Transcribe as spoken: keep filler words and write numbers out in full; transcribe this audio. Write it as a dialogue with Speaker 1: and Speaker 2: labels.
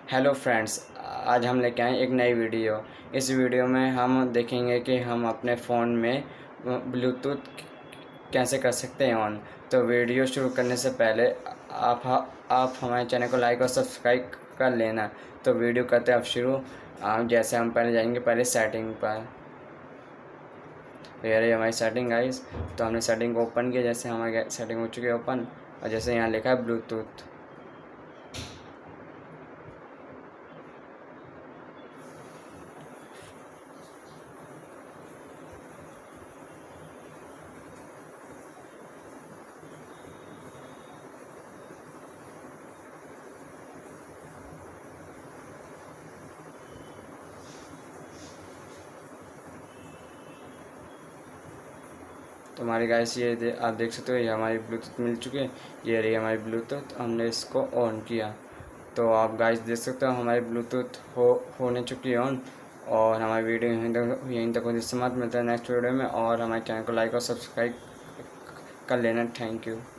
Speaker 1: Hello friends, आज हम लेके आए एक नई वीडियो। इस वीडियो में हम देखेंगे कि हम अपने फ़ोन में ब्लूटूथ कैसे कर सकते हैं ऑन। तो वीडियो शुरू करने से पहले आप आप हमारे चैनल को लाइक और सब्सक्राइब कर लेना। तो वीडियो करते हैं अब शुरू। जैसे हम पहले जाएंगे पहले सेटिंग पर। तो ये रही हमारी सेटिंग गाइस। तो हमने सेटिंग को ओपन किया, जैसे हमारी सेटिंग हो चुकी है ओपन, और जैसे यहाँ लिखा है ब्लूटूथ। तो हमारी गाइस ये दे, आप देख सकते हो, ये हमारी ब्लूटूथ मिल चुकी है। ये रही हमारी ब्लूटूथ, हमने इसको ऑन किया। तो आप गाइस देख सकते हो हमारी ब्लूटूथ हो होने चुकी है ऑन। और हमारी वीडियो यहीं तक यहीं तक होने से मत मिलता है नेक्स्ट वीडियो में। और हमारे चैनल को लाइक और सब्सक्राइब कर लेना। Thank you.